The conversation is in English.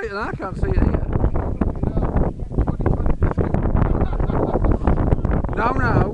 it and I can't see it here. No, no.